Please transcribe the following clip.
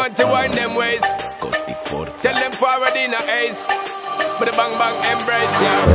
want to wind them ways. Tell them forward in a ace. But the bang bang embrace, yeah.